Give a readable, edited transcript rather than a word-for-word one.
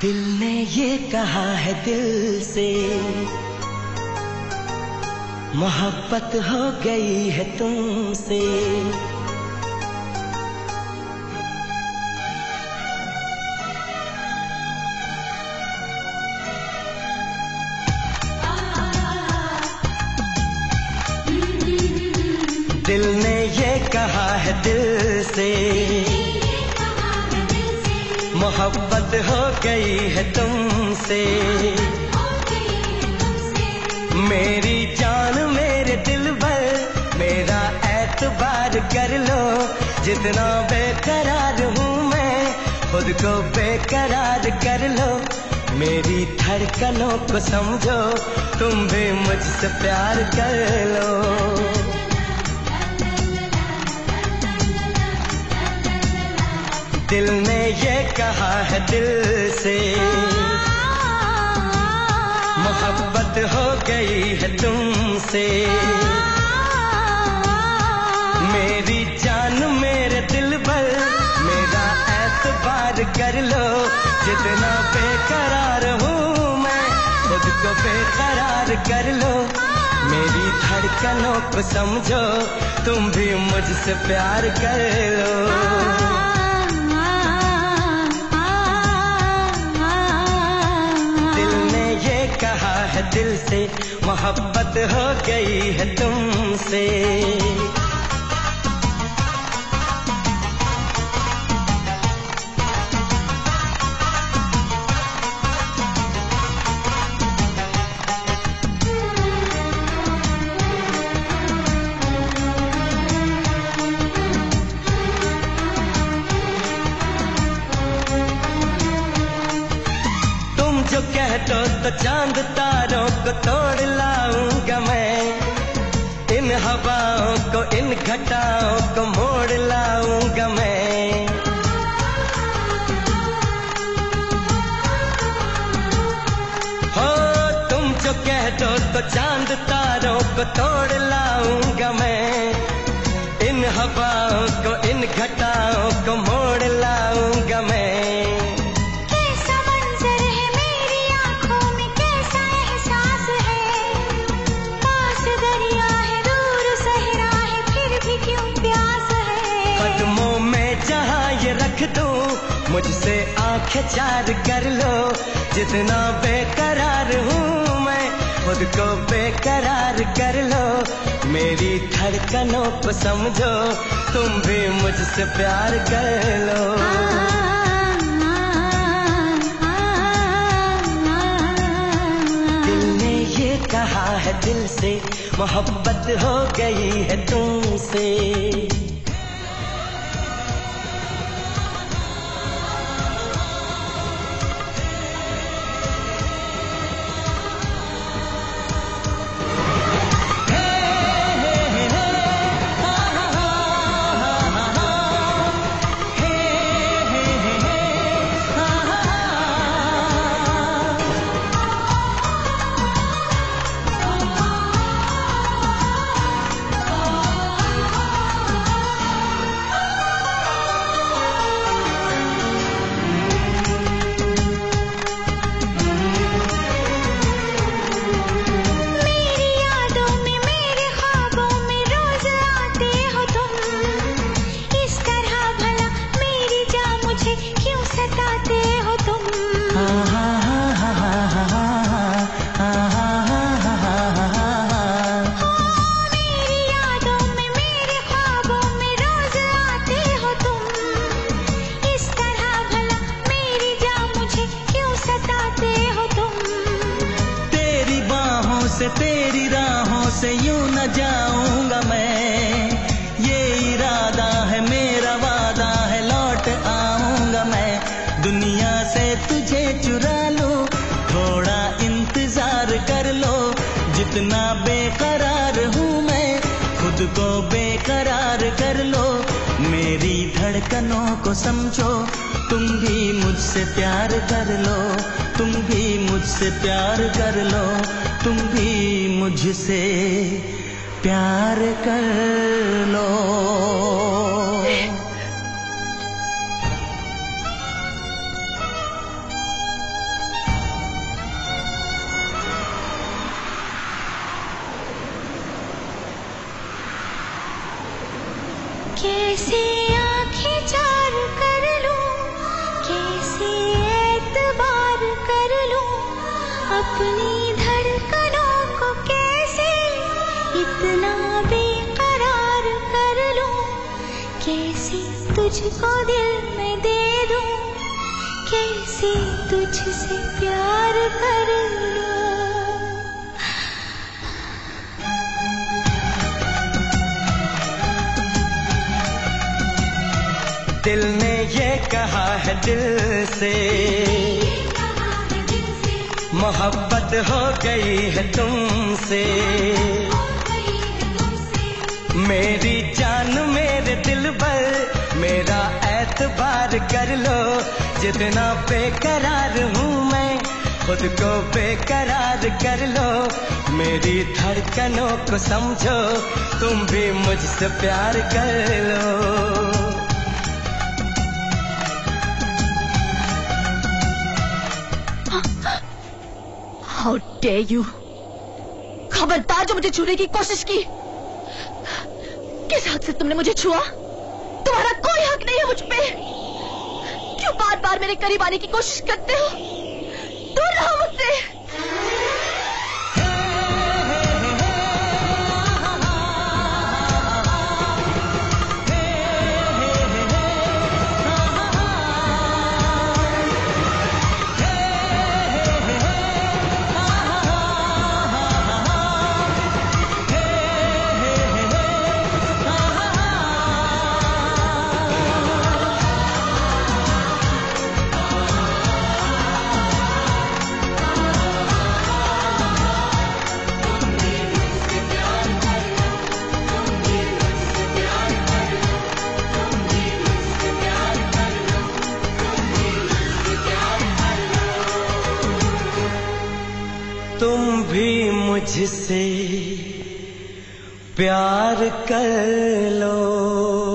दिल ने ये कहा है दिल से, मोहब्बत हो गई है तुमसे। दिल ने ये कहा है दिल से, मोहब्बत हो गई है तुमसे। मेरी जान मेरे दिल भर, मेरा एतबार कर लो। जितना बेकरार हूँ मैं, खुद को बेकरार कर लो। मेरी धड़कनों को समझो, तुम भी मुझसे प्यार कर लो। दिल ने ये कहा है दिल से, मोहब्बत हो गई है तुमसे। मेरी जान मेरे दिल भर, मेरा एतबार कर लो। जितना बेकरार हूँ मैं, खुद को बेकरार कर लो। मेरी धड़कनों को समझो, तुम भी मुझसे प्यार कर लो। कहा है दिल से, मोहब्बत हो गई है तुमसे। जो कह दो तो चांद तारों को तोड़ लाऊंगा मैं। इन हवाओं को, इन घटाओं को मोड़ लाऊंगा मैं। हो तुम जो कह दो तो चांद तारों को तोड़ लाऊंगा मैं। इन हवाओं को, इन घटाओं को मोड़ लाऊंगा मैं। मुझसे आंखें चार कर लो। जितना बेकरार हूँ मैं, खुद को बेकरार कर लो। मेरी धड़कनों को समझो, तुम भी मुझसे प्यार कर लो। दिल ने ये कहा है दिल से, मोहब्बत हो गई है तुमसे। तेरी राहों से यूं न जाऊंगा मैं। ये इरादा है मेरा, वादा है लौट आऊंगा मैं। दुनिया से तुझे चुरा लूं, थोड़ा इंतजार कर लो। जितना बेकरार हूँ मैं, खुद को बेकरार कर लो। मेरी धड़कनों को समझो, तुम भी मुझसे प्यार कर लो। तुम भी मुझसे प्यार कर लो। तुम भी मुझसे प्यार कर लो। कैसे आंखें चार कर लूं, कैसे एतबार कर लूं, अपनी धड़कनों को कैसे इतना बेकरार कर लूं, कैसे तुझको दिल में दे दूं, कैसे तुझसे प्यार कर लूं। दिल ने ये कहा है दिल से, मोहब्बत हो गई है तुमसे। मेरी जान मेरे दिल पर मेरा एतबार कर लो, जितना बेकरार हूँ मैं खुद को बेकरार कर लो। मेरी धड़कनों को समझो, तुम भी मुझसे प्यार कर लो। How dare you! खबरदार जो मुझे छूने की कोशिश की। किस हक से तुमने मुझे छुआ? तुम्हारा कोई हक नहीं है मुझ पे। क्यों बार बार मेरे करीब आने की कोशिश करते हो? दूर रहो मुझसे। तुम भी मुझसे प्यार कर लो।